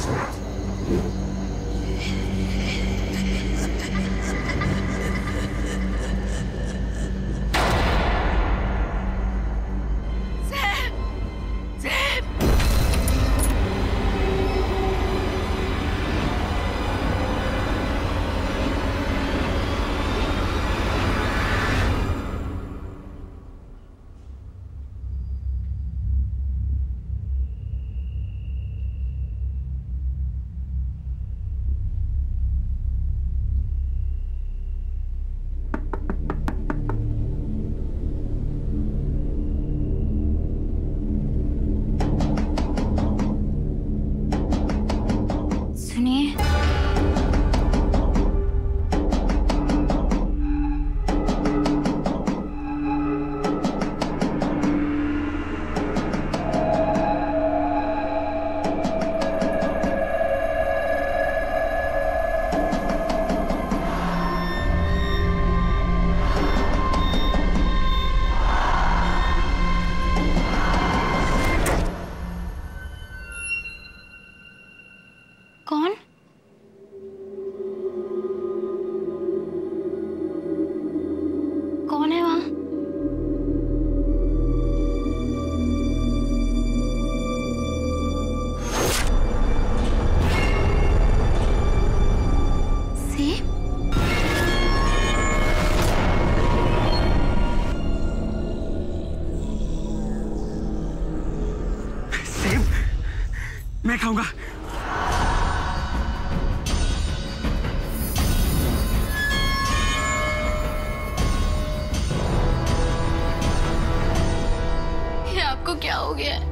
मैं खाऊंगा। ये आपको क्या हो गया है?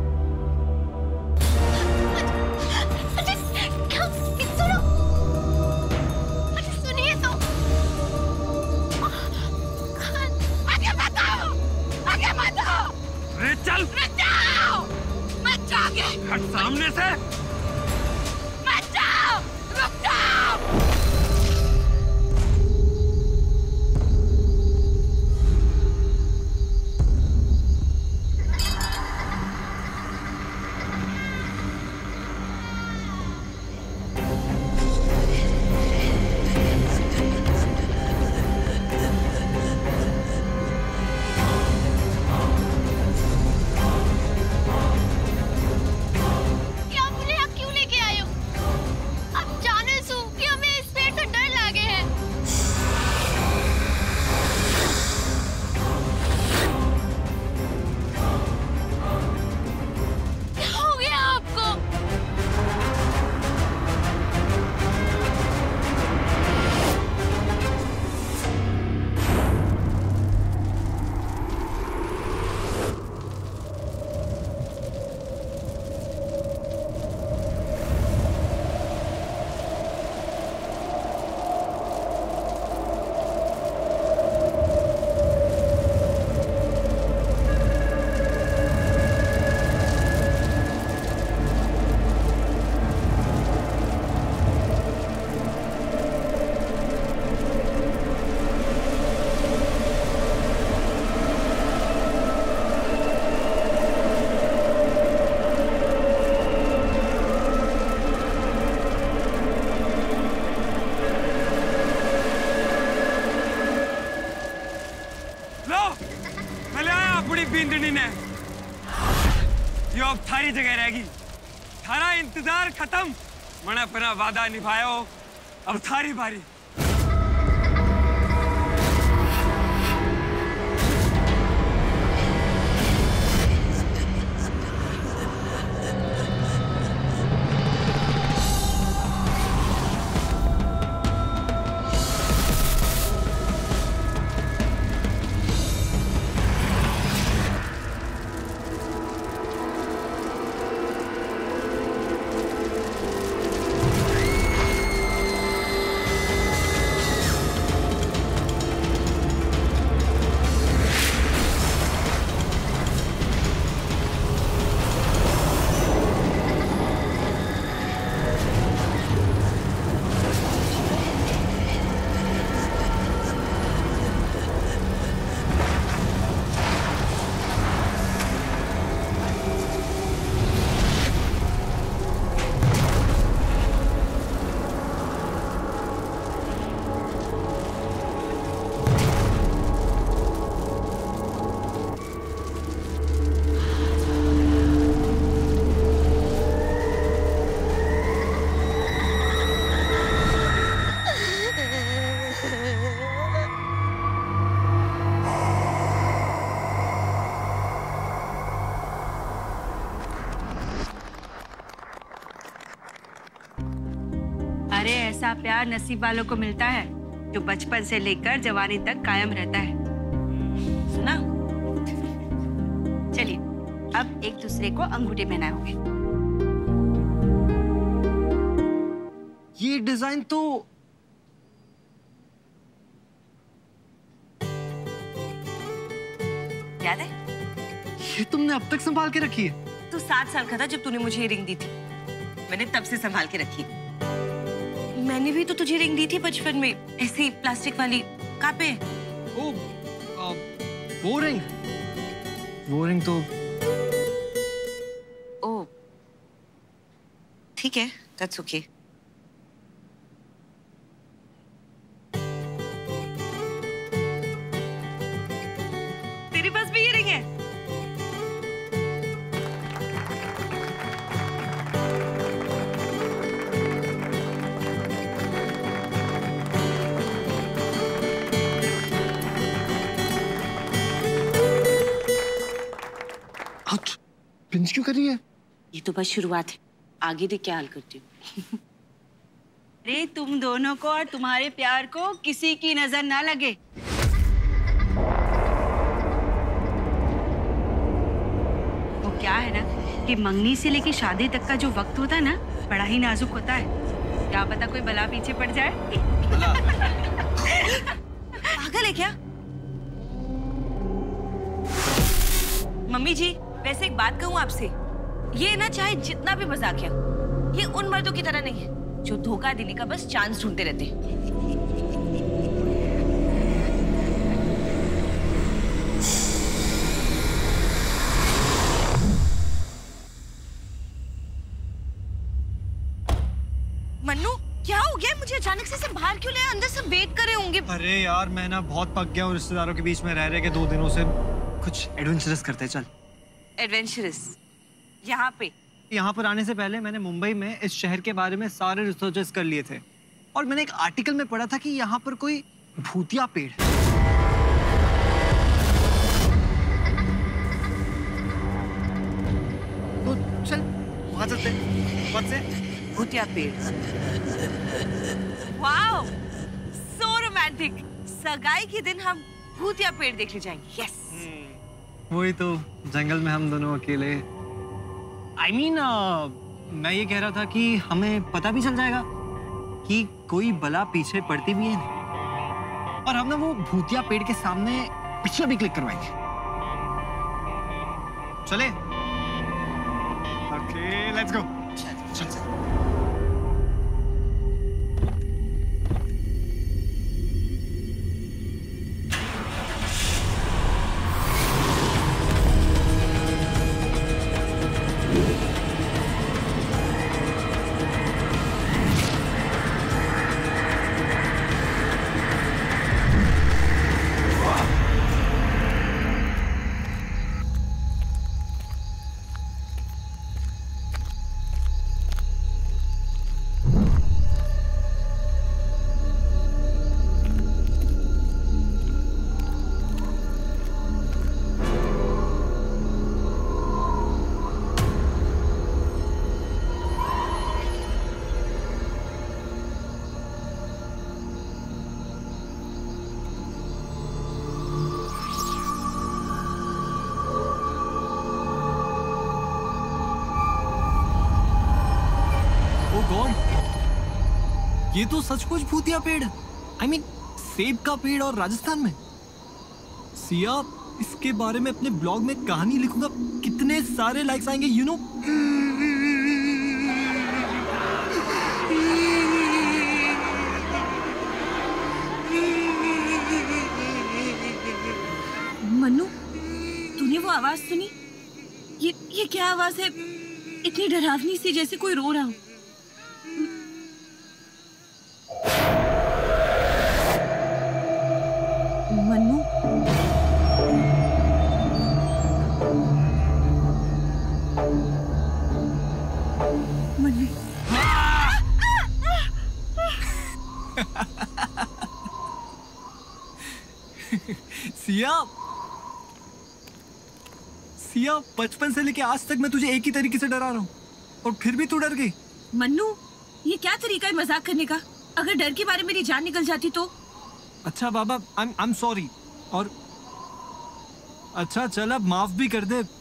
सुनिए तो। आगे बताओ, आगे बताओ। अरे चल। मत जाओगे। हट सामने से। मत जाओ, रुक जाओ। अब थारी जगह रहेगी। थारा इंतजार खत्म, मना अपना वादा निभायो, अब थारी बारी। अरे ऐसा प्यार नसीब वालों को मिलता है जो बचपन से लेकर जवानी तक कायम रहता है। सुना? चलिए अब एक दूसरे को अंगूठे पहनाओगे। ये डिजाइन तो याद है? ये तुमने अब तक संभाल के रखी है? तू 7 साल का था जब तूने मुझे ये रिंग दी थी। मैंने तब से संभाल के रखी। मैंने भी तो तुझे रिंग दी थी बचपन में, ऐसी प्लास्टिक वाली। कहाँ पे? ओ, वो रिंग तो ओ, ठीक है, दैट्स ओके। तेरे पास भी ये रिंग है? पिंच क्यों कर रही है? ये तो बस शुरुआत है, आगे देख क्या हाल करती हूँ। अरे तुम दोनों को और तुम्हारे प्यार को किसी की नजर ना लगे। वो क्या है ना कि मंगनी से लेके शादी तक का जो वक्त होता है ना, बड़ा ही नाजुक होता है। क्या पता कोई बला पीछे पड़ जाए। पागल है क्या? मम्मी जी, वैसे एक बात कहूँ आपसे, ये ना चाहे जितना भी मजाकिया, ये उन मर्दों की तरह नहीं है जो धोखा देने का बस चांस ढूंढते रहते हैं। मन्नू, क्या हो गया? मुझे अचानक से बाहर क्यों ले? अंदर सब वेट कर रहे होंगे। अरे यार मैं ना बहुत पक गया हूँ रिश्तेदारों के बीच में रह रहे के 2 दिनों से। कुछ एडवेंचरस करते हैं, चल। एडवेंचरस? यहाँ पे? यहाँ पर आने से पहले मैंने मुंबई में इस शहर के बारे में सारे रिसर्चेस कर लिए थे और मैंने एक आर्टिकल में पढ़ा था कि यहाँ पर कोई भूतिया पेड़ है। तो चल वहाँ चलते हैं। भूतिया पेड़। Wow, so romantic. सगाई के दिन हम भूतिया पेड़ देखने जाएंगे। यस। वही तो, जंगल में हम दोनों अकेले। I mean, मैं ये कह रहा था कि हमें पता भी चल जाएगा कि कोई बला पीछे पड़ती भी है और हम ना वो भूतिया पेड़ के सामने पिक्चर भी क्लिक करवाएंगे। चले? Okay, let's go. चल। ये तो सचमुच भूतिया पेड़। I mean, सेब का पेड़ और राजस्थान में। सिया, इसके बारे में अपने ब्लॉग में कहानी लिखूंगा, कितने सारे लाइक्स आएंगे, यू नो। मन्नू, तूने वो आवाज सुनी? ये क्या आवाज है? इतनी डरावनी सी, जैसे कोई रो रहा हो। मन्नू, मन्नू। सिया, बचपन से लेके आज तक मैं तुझे एक ही तरीके से डरा रहा हूँ और फिर भी तू डर गई। मन्नू, ये क्या तरीका है मजाक करने का? अगर डर के बारे में मेरी जान निकल जाती तो? अच्छा बाबा, आई एम सॉरी। और अच्छा चल, अब माफ भी कर दे।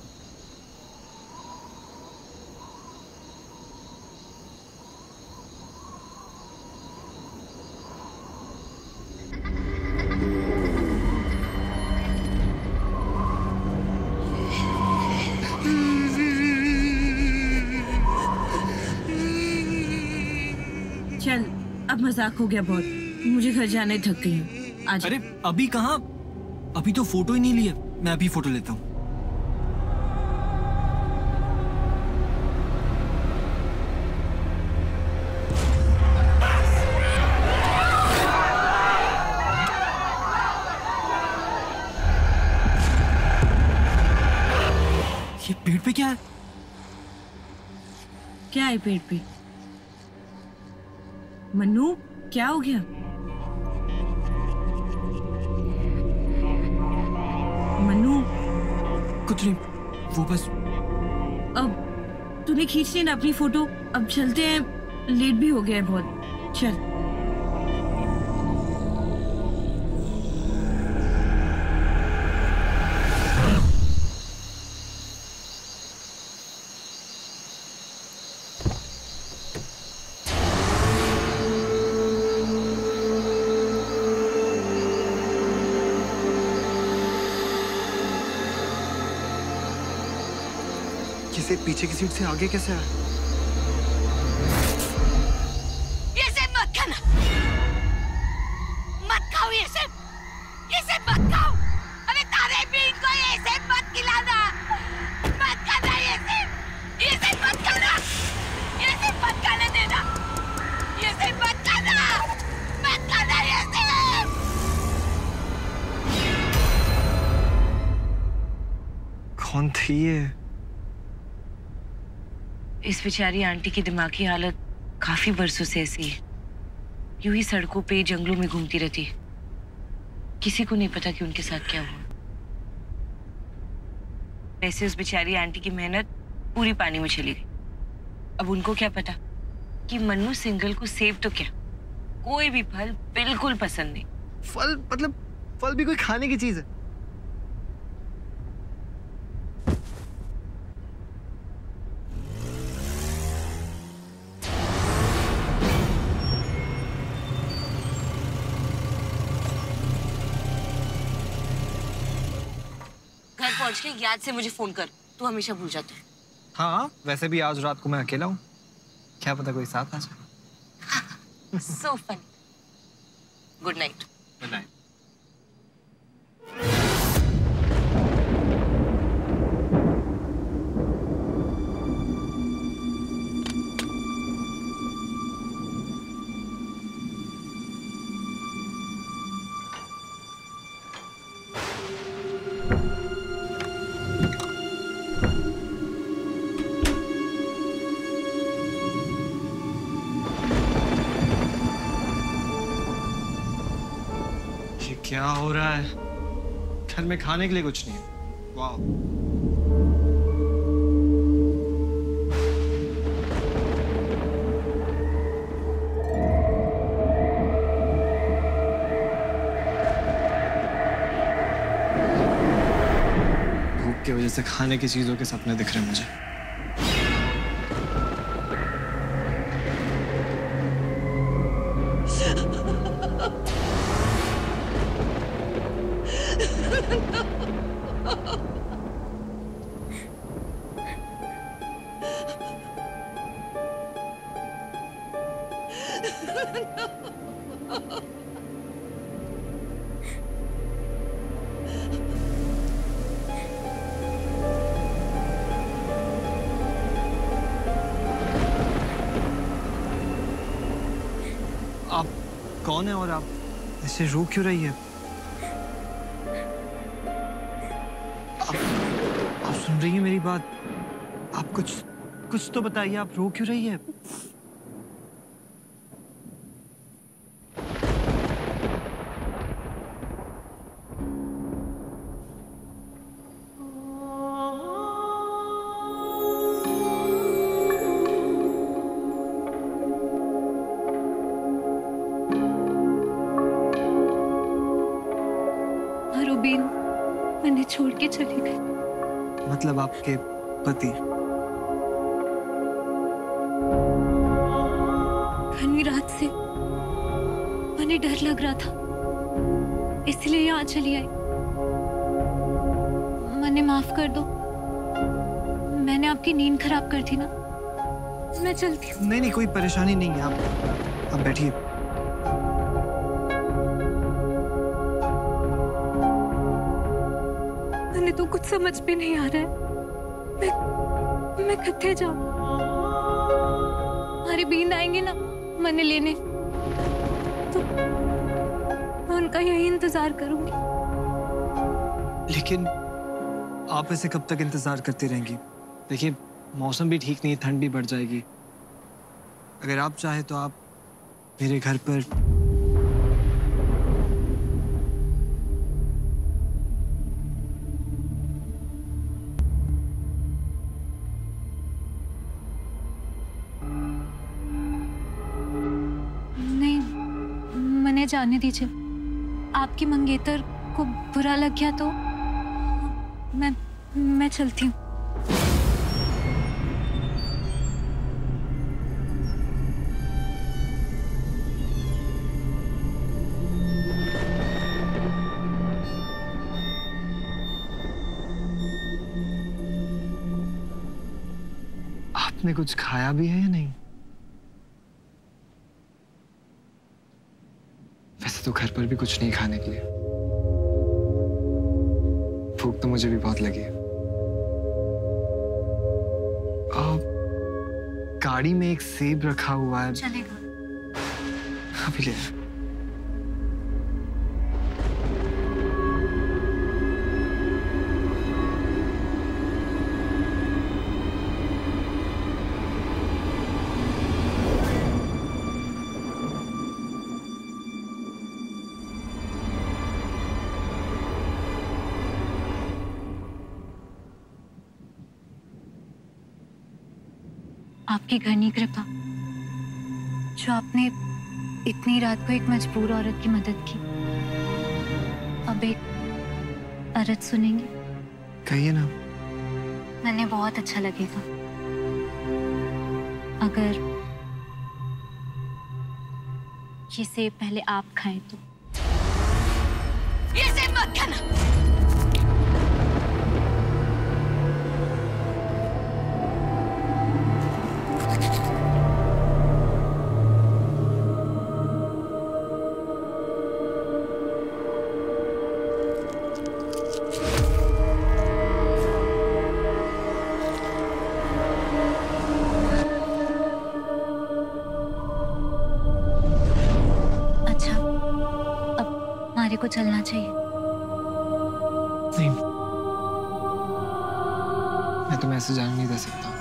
चल अब मजाक हो गया बहुत, मुझे घर जाने थक गई हूँ। आज अरे अभी कहाँ, अभी तो फोटो ही नहीं लिया। मैं अभी फोटो लेता हूँ। ये पेड़ पे क्या है? क्या है पेट पे? मन्नू क्या हो गया? मन्नू कुछ नहीं, वो बस। अब तूने खींच ली ना अपनी फोटो, अब चलते हैं, लेट भी हो गया है बहुत। चल। किसे पीछे की सीट से आगे कैसे आया? ये सेब मत खाना, मत खाओ ये सेब मत खाओ। अरे तारे बीन को ये सेब मत खिलाना, मत खाना ये सेब मत खाना, ये सेब मत खाने देना, ये सेब मत खाना ये सेब। कौन थी ये? इस बेचारी आंटी की दिमागी हालत काफी बरसों से ऐसी है, यूं ही सड़कों पे जंगलों में घूमती रहती है। किसी को नहीं पता कि उनके साथ क्या हुआ। वैसे उस बेचारी आंटी की मेहनत पूरी पानी में चली गई। अब उनको क्या पता कि मन्नू सिंगल को सेब तो क्या, कोई भी फल बिल्कुल पसंद नहीं। फल मतलब फल भी कोई खाने की चीज है? घर पहुंच के याद से मुझे फोन कर, तू हमेशा भूल जाता है। हाँ, वैसे भी आज रात को मैं अकेला हूँ, क्या पता कोई साथ आ जाए। So funny. Good night. Good night. क्या हो रहा है? घर में खाने के लिए कुछ नहीं है। वाह। भूख की वजह से खाने की चीजों के सपने दिख रहे हैं मुझे। आप कौन है और आप ऐसे रो क्यों रही है? आप सुन रही हैं मेरी बात? आप कुछ तो बताइए, आप रो क्यों रही है? छोड़ के चले गए। मतलब आपके पति? घनी रात से मुझे डर लग रहा था, इसलिए यहाँ चली आई। मने माफ कर दो, मैंने आपकी नींद खराब कर दी ना। मैं चलती हूँ। नहीं नहीं, कोई परेशानी नहीं है, आप बैठिए। मैंने तो कुछ समझ भी नहीं आ रहा है। मैं कितने जाऊँ? हमारी बीन आएंगे ना मने लेने, तो मैं उनका यही इंतजार करूंगी। लेकिन आप ऐसे कब तक इंतजार करती रहेंगी? देखिए मौसम भी ठीक नहीं है, ठंड भी बढ़ जाएगी। अगर आप चाहे तो आप मेरे घर पर नहीं, मने जाने दीजिए। आपकी मंगेतर को बुरा लग गया तो मैं चलती हूँ। आपने कुछ खाया भी है या नहीं? वैसे तो घर पर भी कुछ नहीं खाने के लिए। भूख तो मुझे भी बहुत लगी है। गाड़ी में एक सेब रखा हुआ है, चलेगा? अभी ले आया। आपकी घनी कृपा, जो आपने इतनी रात को एक मजबूर औरत की मदद की। अब एक अर्ज सुनेंगे? कहिए ना। मैंने बहुत अच्छा लगेगा अगर ये सेब पहले आप खाएं तो। ये सेब मत खाना। को चलना चाहिए। नहीं, मैं तुम्हें ऐसे जाने नहीं दे सकता।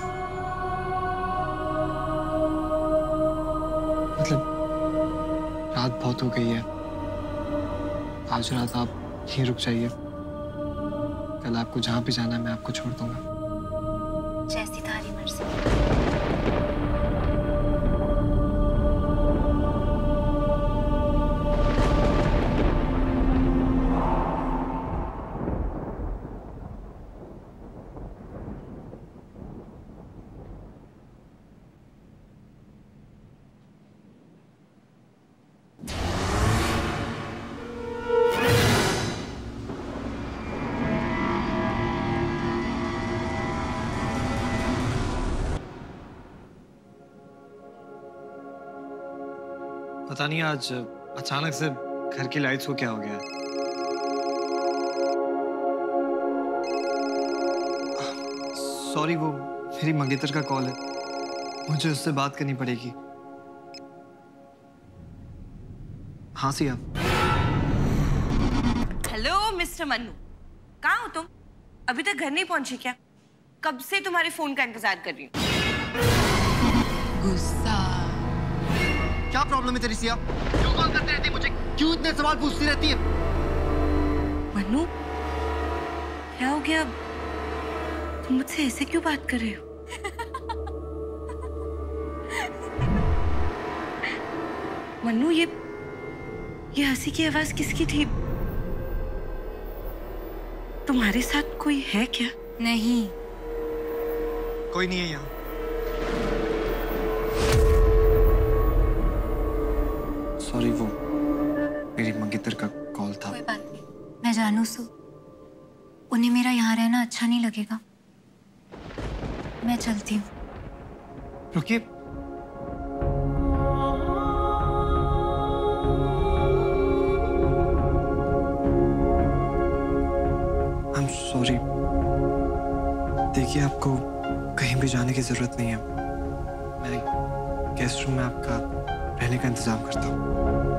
मतलब रात बहुत हो गई है, आज रात आप यहीं रुक जाइए। कल आपको जहां भी जाना है मैं आपको छोड़ दूंगा। जैसी तुम्हारी मर्जी। पता नहीं आज अचानक से घर की लाइट्स को क्या हो गया। सॉरी, वो मेरी मंगेतर का कॉल है, मुझे उससे बात करनी पड़ेगी। हाँ सिया। हेलो मिस्टर मन्नू, कहाँ हो तुम? अभी तक घर नहीं पहुंचे क्या? कब से तुम्हारे फोन का इंतजार कर रही हूँ। गुस्सा। क्या प्रॉब्लम है तेरी सिया? क्यों कॉल करती रहती है मुझे? क्यों इतने सवाल पूछती रहती है? मन्नू, क्या हो गया? तुम मुझसे ऐसे क्यों बात कर रहे हो? मन्नू, ये हंसी की आवाज किसकी थी? तुम्हारे साथ कोई है क्या? नहीं, कोई नहीं है यहाँ। सॉरी, वो मेरी मंगेतर का कॉल था। कोई बात नहीं, मैं जानू सो। उन्हें मेरा यहाँ रहना अच्छा नहीं लगेगा। मैं चलती हूँ। रुकिए, आई एम सॉरी। देखिए, आपको कहीं भी जाने की जरूरत नहीं है। मैं गेस्ट रूम में आपका रहने का इंतजाम करता हूँ।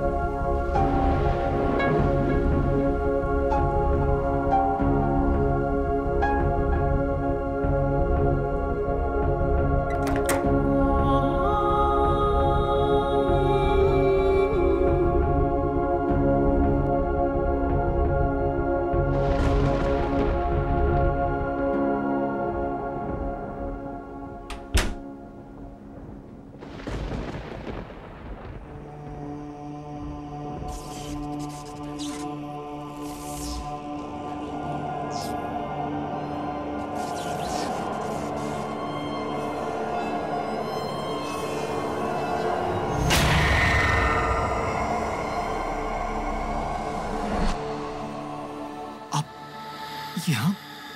यहाँ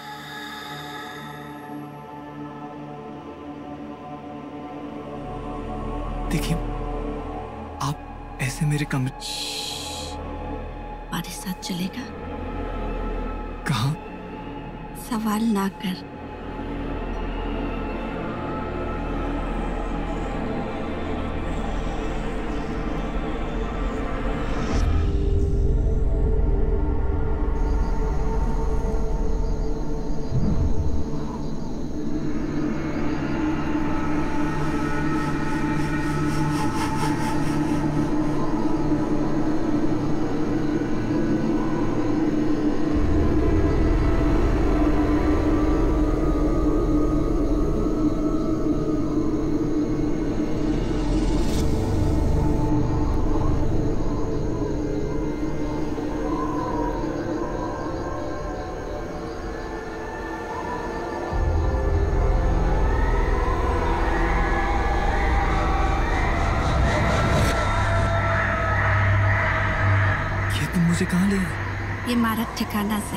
देखिए, आप ऐसे मेरे कमरे हमारे साथ चलेगा? कहाँ? सवाल ना कर। मुझे कहाँ ले? ये मारक ठिकाना से।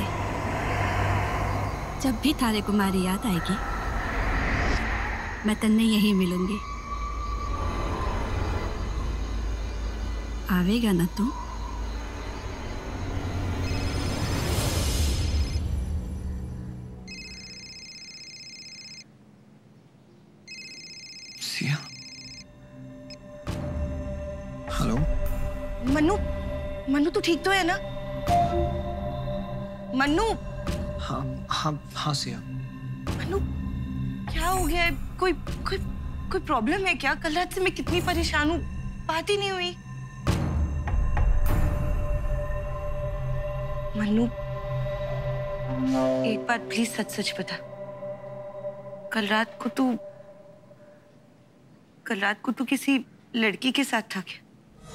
जब भी थारे को मारी याद आएगी, मैं तन्ने यहीं मिलूंगी। आवेगा ना तू? सिया, हेलो। मन्नू, मन्नू तू ठीक तो है ना? मन्नू। हाँ हाँ हाँ सिया। मन्नू, क्या हो गया है? कोई कोई कोई प्रॉब्लम है क्या? कल रात से मैं कितनी परेशान हूँ, बात ही नहीं हुई। मन्नू, एक बात प्लीज सच सच बता। कल रात को तू किसी लड़की के साथ था क्या?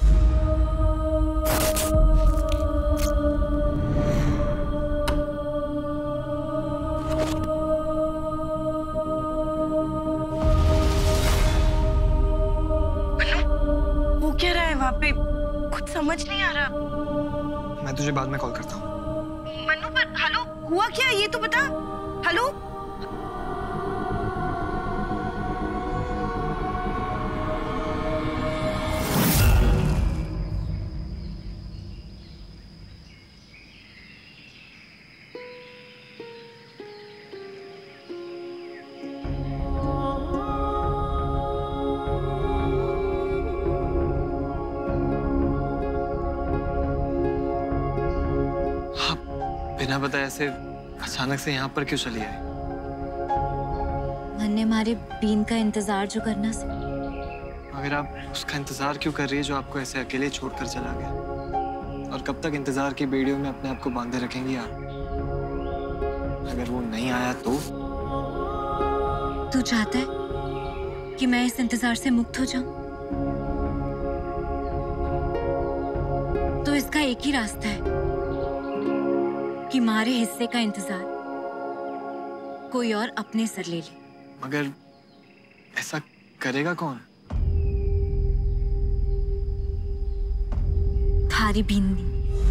क्या रहा है वहाँ पे? कुछ समझ नहीं आ रहा। मैं तुझे बाद में कॉल करता हूँ। मन्नू, पर हेलो, हुआ क्या ये तो बता। हेलो, बिना बताए ऐसे अचानक से यहाँ पर क्यों चली आई? मैंने हमारे बीन का इंतजार जो करना से। अगर आप उसका इंतजार क्यों कर रही है जो आपको ऐसे अकेले छोड़कर चला गया? और कब तक इंतजार की बेड़ियों में अपने आप को बांधे रखेंगी आप? अगर वो नहीं आया तो? तू चाहता है कि मैं इस इंतजार से मुक्त हो जाऊं? तो इसका एक ही रास्ता है कि हमारे हिस्से का इंतजार कोई और अपने सर ले ले। मगर ऐसा करेगा कौन? थारी बींदी।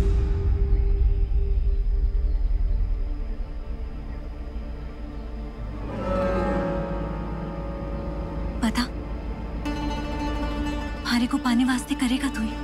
पता हारे को पाने वास्ते करेगा तू ही।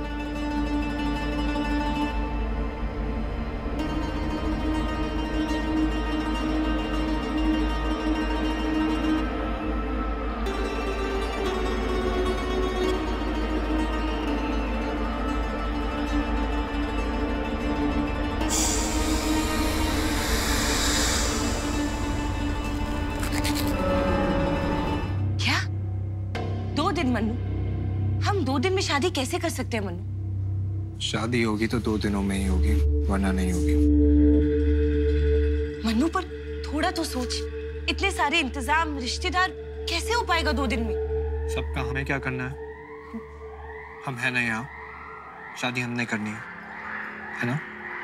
मन्नू, हम 2 दिन में शादी कैसे कर सकते हैं मन्नू? शादी होगी तो 2 दिनों में ही होगी, वरना नहीं होगी। मन्नू पर थोड़ा तो सोच, इतने सारे इंतजाम, रिश्तेदार, कैसे हो पाएगा 2 दिन में? सबका हमें क्या करना है? हम है ना यहाँ, शादी हमने करनी है ना?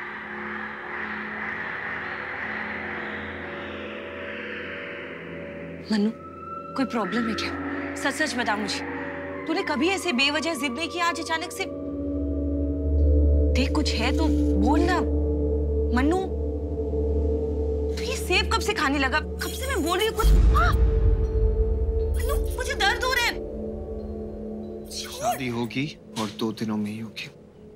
मन्नू, कोई प्रॉब्लम है क्या? सच सच बता मुझे, तूने कभी ऐसे बेवजह जिद नहीं किया, आज अचानक से? देख कुछ है तो बोल ना मन्नू। तू ये सेब कब से खाने लगा? कब से मैं बोल रही हूँ कुछ। मन्नू मुझे दर्द हो रहा है। शादी होगी और 2 दिनों में ही होगी।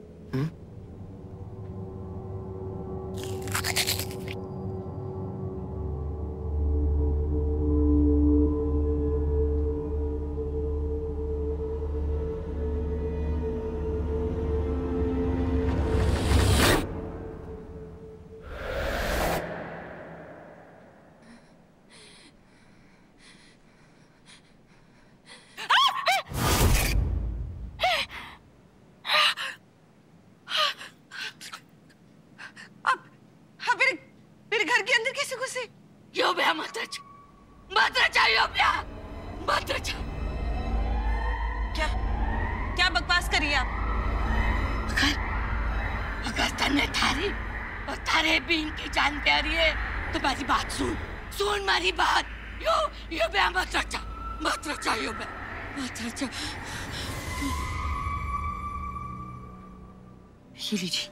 क्या बकवास करी आप? अगर तन्ने थारी और थारे बीन की जान प्यारी है तो मेरी बात सुन मेरी बात। यो बे मत रचा यो बे मत रचा। ये लीजिए।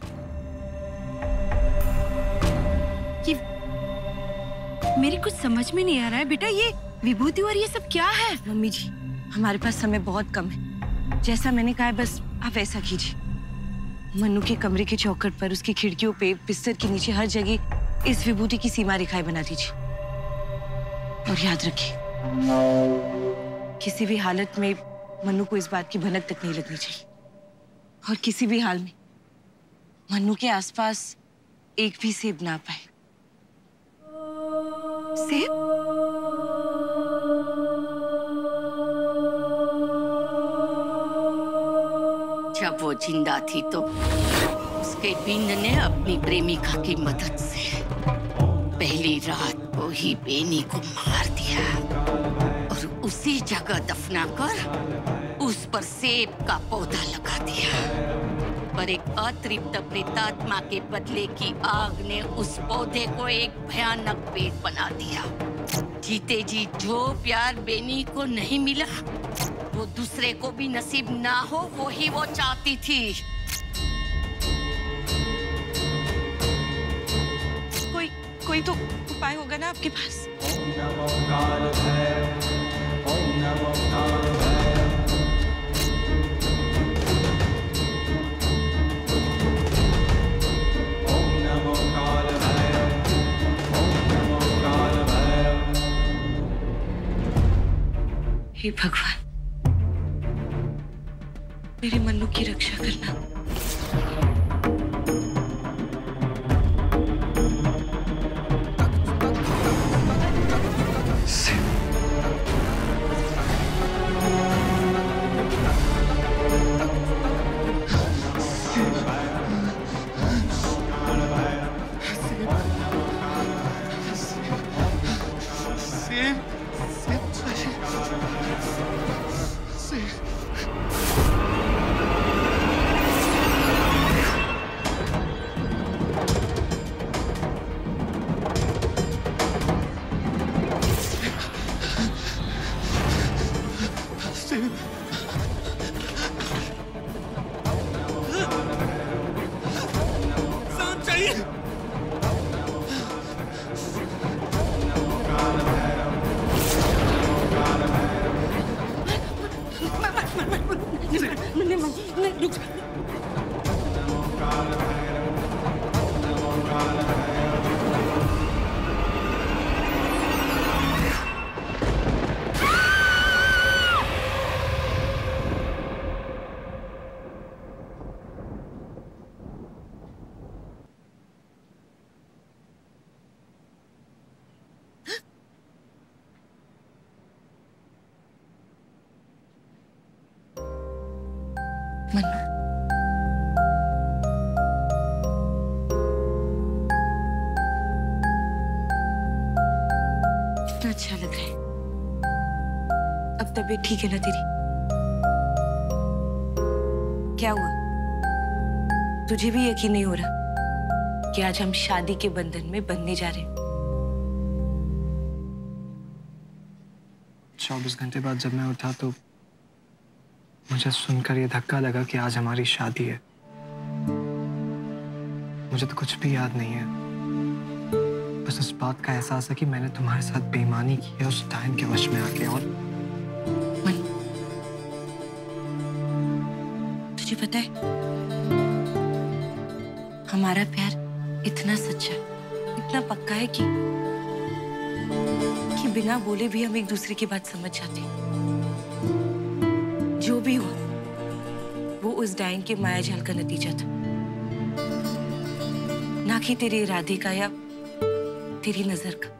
ये मेरी कुछ समझ में नहीं आ रहा है बेटा, ये विभूति और ये सब क्या है? मम्मी जी, हमारे पास समय बहुत कम है, जैसा मैंने कहा है बस आप वैसा कीजिए। मन्नू के कमरे के चौखट पर, उसकी खिड़कियों पे, बिस्तर के नीचे, हर जगह इस विभूति की सीमा रेखाएं बना दीजिए। और याद रखिए, किसी भी हालत में मन्नू को इस बात की भनक तक नहीं लगनी चाहिए, और किसी भी हाल में मन्नू के आसपास एक भी सेब ना पाए। सेब? जब वो जिंदा थी तो उसके बिंद ने अपनी प्रेमिका की मदद से पहली रात को ही बेनी को मार दिया और उसी जगह दफनाकर उस पर सेब का पौधा लगा दिया। पर एक अतृप्त प्रेतात्मा के बदले की आग ने उस पौधे को एक भयानक पेट बना दिया। जीते जी जो प्यार बेनी को नहीं मिला वो दूसरे को भी नसीब ना हो, वो ही वो चाहती थी। कोई तो उपाय होगा ना आपके पास? हे भगवान, मेरे मन्नू की रक्षा करना। रुक जा। मन्नू, कितना अच्छा लग रहा है। अब तबीयत ठीक है ना तेरी? क्या हुआ? तुझे भी यकीन नहीं हो रहा कि आज हम शादी के बंधन में बंधने जा रहे हैं? 24 घंटे बाद जब मैं उठा तो मुझे सुनकर ये धक्का लगा कि आज हमारी शादी है। मुझे तो कुछ भी याद नहीं है, बस इस बात का एहसास है कि मैंने तुम्हारे साथ बेईमानी की है उस टाइम के वश में आके। और तुझे पता है, हमारा प्यार इतना सच्चा, इतना पक्का है कि बिना बोले भी हम एक दूसरे की बात समझ जाते हैं। जो भी हुआ वो उस डायन के मायाजाल का नतीजा था, ना कि तेरे इरादे का या तेरी नजर का।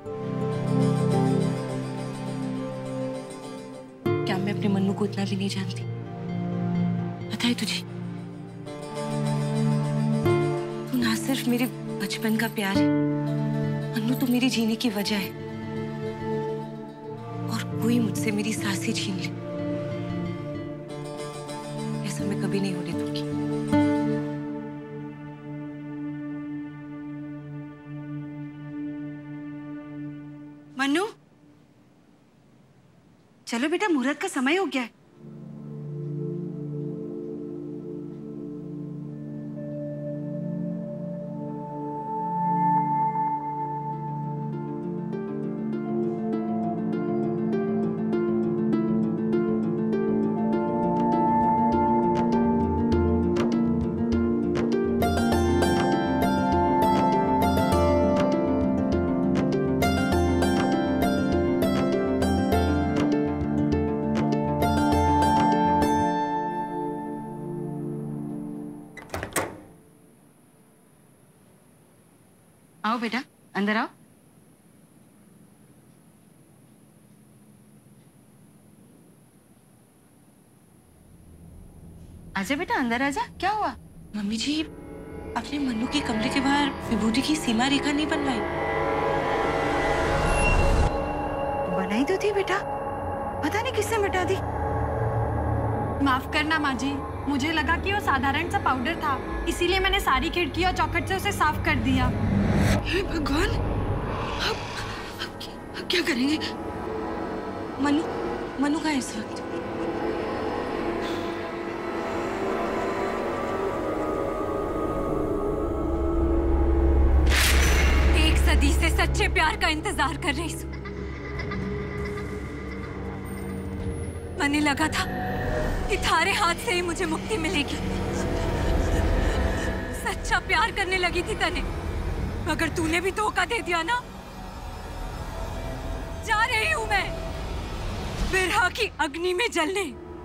क्या मैं अपने मन्नू को इतना भी नहीं जानती? पता है तुझे, तू ना सिर्फ मेरे बचपन का प्यार है, मन्नू तो मेरे जीने की वजह है। और कोई मुझसे मेरी सांसें छीन ले, ऐसा मैं कभी नहीं होने दूंगी। मन्नू, चलो बेटा, मुहूर्त का समय हो गया है। आओ बेटा, अंदर आओ। आजा बेटा, अंदर आजा। क्या हुआ? मम्मी जी, अपने मन्नू के कमरे के बाहर विभूति की सीमा रेखा नहीं बनवाई? बनाई तो थी बेटा, पता नहीं किसने मिटा दी। माफ करना माँ जी, मुझे लगा कि वो साधारण सा पाउडर था, इसीलिए मैंने सारी खिड़की और चौखट से उसे साफ कर दिया। हे भगवान, अब क्या करेंगे? मन्नू कहाँ है इस वक्त? एक सदी से सच्चे प्यार का इंतजार कर रही हूँ। मैंने लगा था कि थारे हाथ से ही मुझे मुक्ति मिलेगी। सच्चा प्यार करने लगी थी तने, मगर तूने भी धोखा दे दिया ना। जा रही हूं मैं बिरहा की अग्नि में जलने।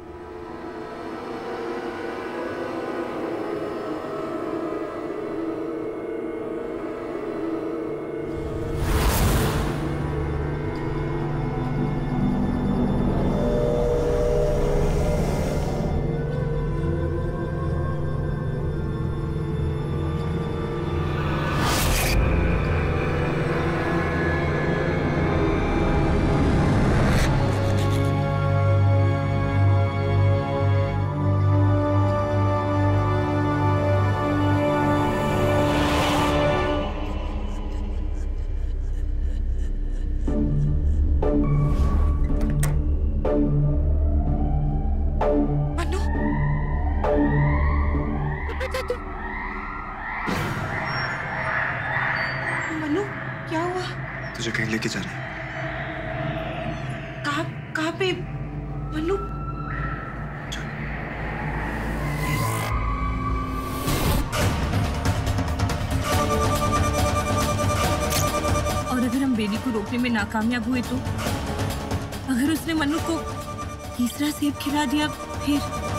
मन्नू, क्या हुआ? तुझे कहीं लेके जाना है। कहाँ पे मन्नू? चल। को रोकने में नाकामयाब हुए तो? अगर उसने मन्नू को तीसरा सेब खिला दिया फिर?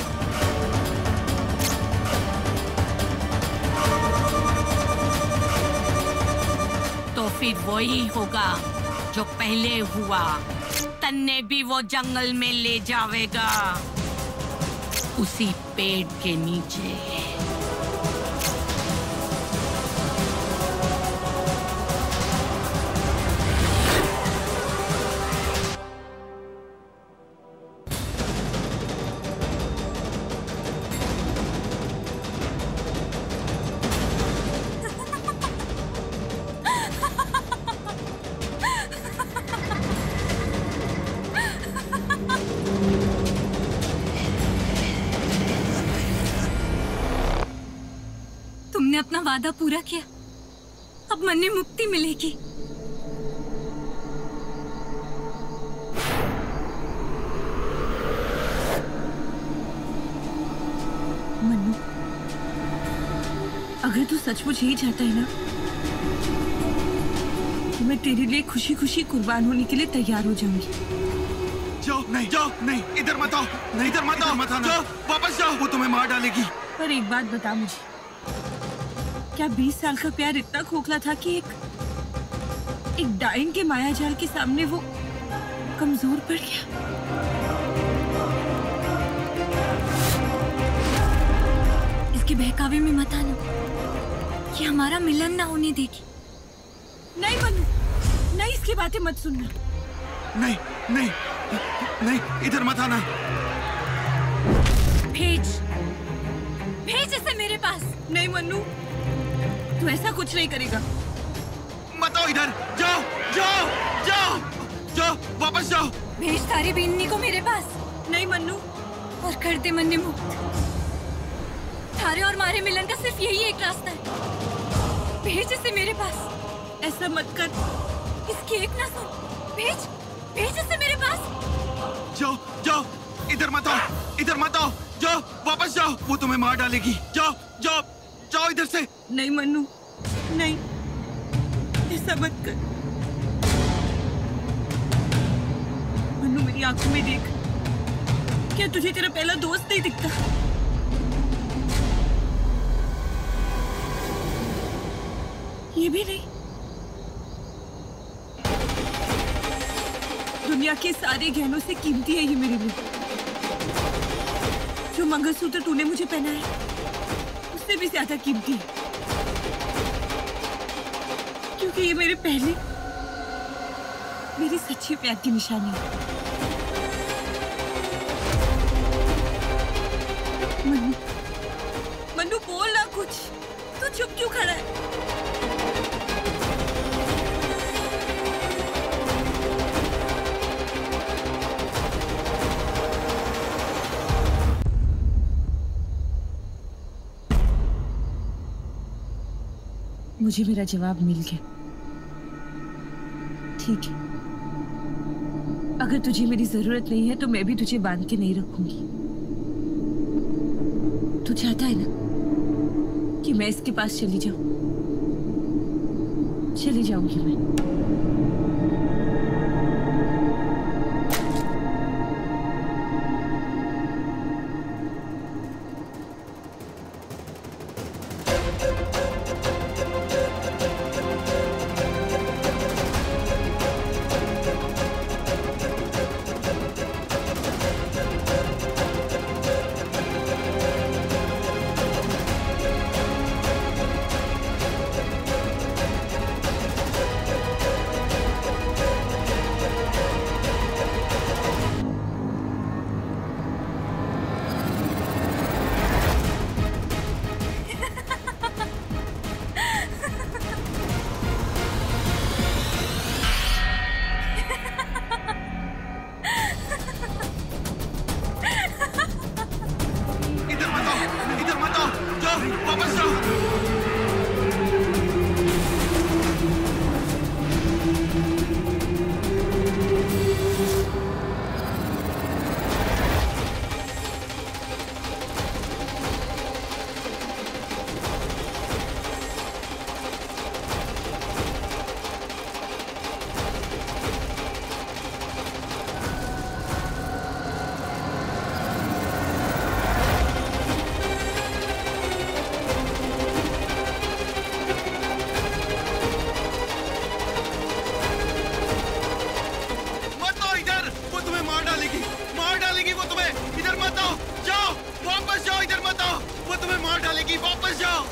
तो फिर वही होगा जो पहले हुआ। तन्ने भी वो जंगल में ले जावेगा, उसी पेड़ के नीचे। तुमने अपना वादा पूरा किया, अब मन्ने मुक्ति मिलेगी। मन्नू, अगर तू सचमुच यही चाहता है ना, तो मैं तेरे लिए खुशी खुशी कुर्बान होने के लिए तैयार हो जाऊंगी। जाओ नहीं, इधर मत आओ, नहीं इधर मत आओ, जाओ, वापस जाओ, वो तुम्हें मार डालेगी। पर एक बात बता मुझे, क्या 20 साल का प्यार इतना खोखला था कि एक डाइन के माया जाल के सामने वो कमजोर पड़ गया? इसके बहकावे में मत आना कि हमारा मिलन ना होने देगी। नहीं मन्नू, नहीं, इसकी बातें मत सुनना। नहीं, इधर मत आना। भेज इसे मेरे पास। नहीं मन्नू, तू ऐसा कुछ नहीं करेगा। मत आओ इधर, जाओ, वापस जाओ। भेज तारी बीननी को मेरे पास। नहीं मन्नू, और कर दे मन्ने मुक्त। थारे और मारे मिलन का सिर्फ यही एक रास्ता है। भेज इसे मेरे पास। ऐसा मत कर। इसकी एक ना सुन। भेज इसे मेरे पास। जाओ, इधर मत आओ, जाओ, वापस जाओ, वो तुम्हें मार डालेगी। जाओ इधर से। नहीं मन्नू, नहीं, ऐसा मत कर। मन्नू, मेरी आंखों में देख, क्या तुझे तेरा पहला दोस्त नहीं दिखता? ये भी नहीं? दुनिया के सारे गहनों से कीमती है ये मेरे लिए। जो मंगलसूत्र तूने मुझे पहनाया उससे भी ज्यादा कीमती है, क्योंकि ये मेरी सच्ची प्यार की निशानी है। मन्नू, बोल ना कुछ। तू चुप क्यों खड़ा है? मुझे मेरा जवाब मिल गया। ठीक है, अगर तुझे मेरी जरूरत नहीं है तो मैं भी तुझे बांध के नहीं रखूंगी। तू चाहता है ना कि मैं इसके पास चली जाऊं? चली जाऊंगी मैं। तुम्हें मार डालेगी। वापस जाओ।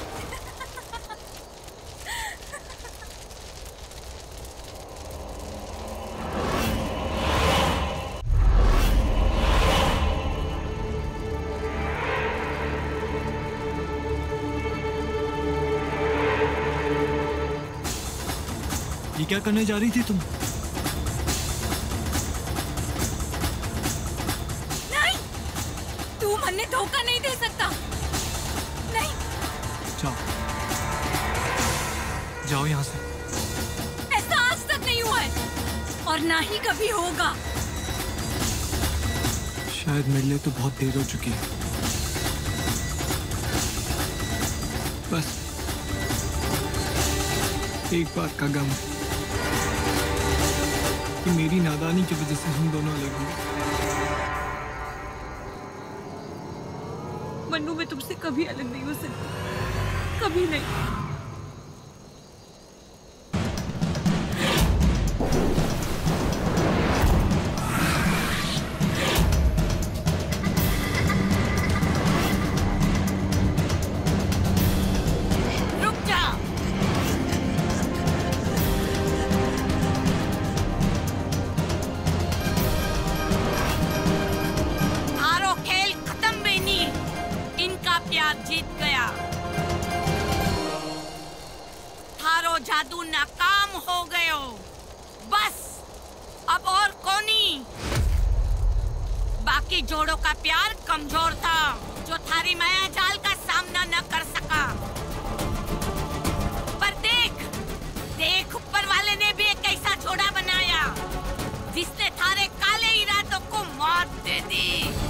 ये क्या करने जा रही थी तुम? नहीं, तू मन्ने धोखा नहीं दे सकता। नहीं। जाओ, जाओ यहाँ से। ऐसा आज तक नहीं हुआ है और ना ही कभी होगा। शायद मेरे लिए तो बहुत देर हो चुकी है। बस एक बात का गम है कि मेरी नादानी की वजह से हम दोनों अलग हुए। मन्नू, मैं तुमसे कभी अलग नहीं हो सकती, कभी नहीं। जीत गया। थारो जादू नाकाम हो गयो। बस अब और कोनी। बाकी जोड़ों का प्यार कमजोर था, जो थारी माया जाल का सामना न कर सका। पर देख, देख ऊपर वाले ने भी एक ऐसा जोड़ा बनाया जिसने थारे काले इरादों को मौत दे दी।